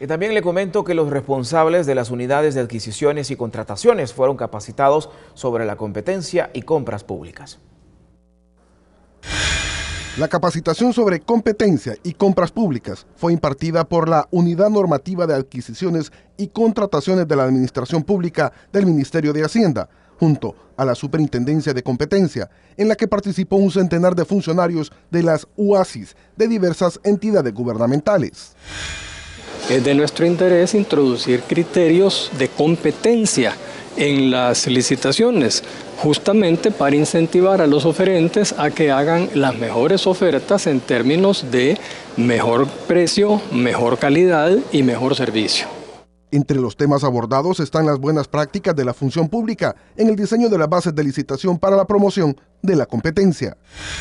Y también le comento que los responsables de las unidades de adquisiciones y contrataciones fueron capacitados sobre la competencia y compras públicas. La capacitación sobre competencia y compras públicas fue impartida por la Unidad Normativa de Adquisiciones y Contrataciones de la Administración Pública del Ministerio de Hacienda, junto a la Superintendencia de Competencia, en la que participó un centenar de funcionarios de las UASIs de diversas entidades gubernamentales. Es de nuestro interés introducir criterios de competencia en las licitaciones, justamente para incentivar a los oferentes a que hagan las mejores ofertas en términos de mejor precio, mejor calidad y mejor servicio. Entre los temas abordados están las buenas prácticas de la función pública en el diseño de las bases de licitación para la promoción de la competencia.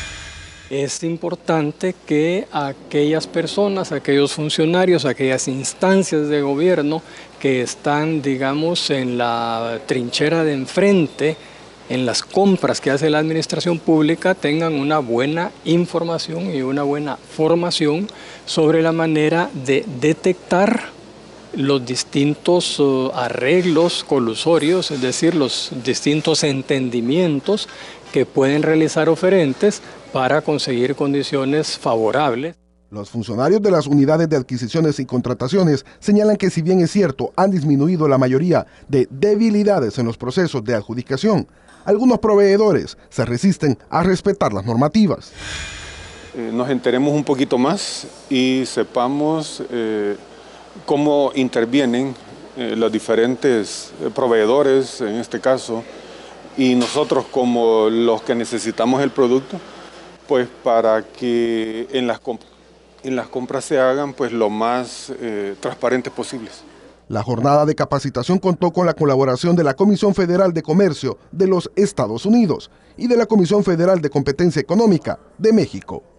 Es importante que aquellas personas, aquellos funcionarios, aquellas instancias de gobierno que están, digamos, en la trinchera de enfrente, en las compras que hace la administración pública, tengan una buena información y una buena formación sobre la manera de detectar los distintos arreglos colusorios, es decir, los distintos entendimientos que pueden realizar oferentes para conseguir condiciones favorables. Los funcionarios de las unidades de adquisiciones y contrataciones señalan que si bien es cierto, han disminuido la mayoría de debilidades en los procesos de adjudicación, algunos proveedores se resisten a respetar las normativas. Nos enteremos un poquito más y sepamos cómo intervienen los diferentes proveedores, en este caso, y nosotros como los que necesitamos el producto, pues para que en las compras se hagan pues lo más transparentes posibles. La jornada de capacitación contó con la colaboración de la Comisión Federal de Comercio de los Estados Unidos y de la Comisión Federal de Competencia Económica de México.